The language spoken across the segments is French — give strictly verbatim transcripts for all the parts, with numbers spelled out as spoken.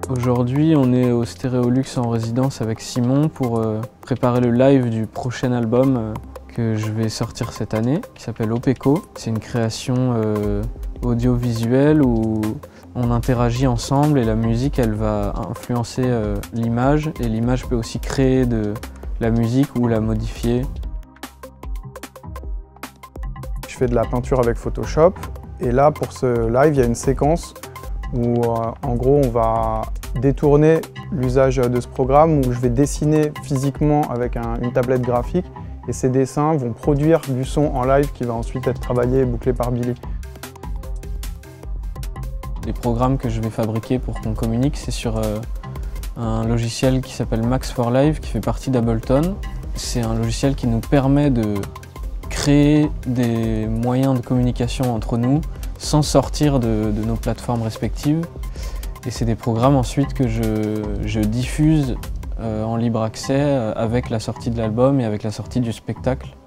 Aujourd'hui, on est au Stéréolux en résidence avec Simon pour euh, préparer le live du prochain album euh, que je vais sortir cette année, qui s'appelle Opeco. C'est une création euh, audiovisuelle où on interagit ensemble et la musique, elle va influencer euh, l'image et l'image peut aussi créer de la musique ou la modifier. Je fais de la peinture avec Photoshop et là, pour ce live, il y a une séquence où euh, en gros on va détourner l'usage de ce programme où je vais dessiner physiquement avec un, une tablette graphique et ces dessins vont produire du son en live qui va ensuite être travaillé et bouclé par Billy. Les programmes que je vais fabriquer pour qu'on communique, c'est sur euh, un logiciel qui s'appelle Max for Live qui fait partie d'Ableton. C'est un logiciel qui nous permet de créer des moyens de communication entre nous sans sortir de, de nos plateformes respectives. Et c'est des programmes ensuite que je, je diffuse euh, en libre accès euh, avec la sortie de l'album et avec la sortie du spectacle.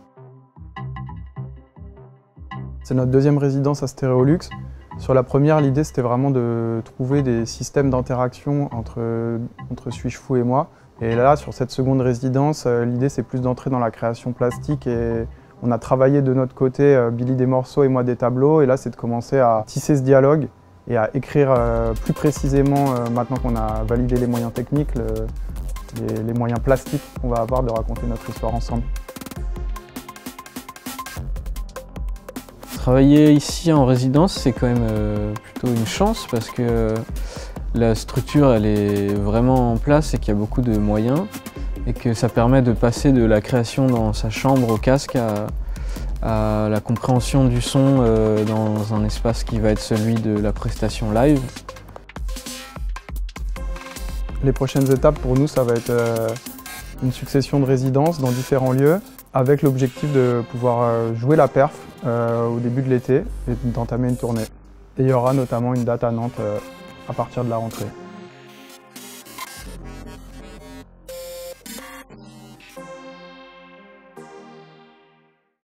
C'est notre deuxième résidence à Stéréolux. Sur la première, l'idée c'était vraiment de trouver des systèmes d'interaction entre, entre Suis-je fou et moi. Et là, sur cette seconde résidence, l'idée c'est plus d'entrer dans la création plastique et on a travaillé de notre côté, Billy des morceaux et moi des tableaux, et là c'est de commencer à tisser ce dialogue et à écrire euh, plus précisément, euh, maintenant qu'on a validé les moyens techniques, le, les, les moyens plastiques qu'on va avoir de raconter notre histoire ensemble. Travailler ici en résidence, c'est quand même euh, plutôt une chance parce que euh, la structure elle est vraiment en place et qu'il y a beaucoup de moyens et que ça permet de passer de la création dans sa chambre au casque à, à la compréhension du son euh, dans un espace qui va être celui de la prestation live. Les prochaines étapes pour nous, ça va être euh, une succession de résidences dans différents lieux avec l'objectif de pouvoir euh, jouer la perf euh, au début de l'été et d'entamer une tournée. Et il y aura notamment une date à Nantes euh, à partir de la rentrée.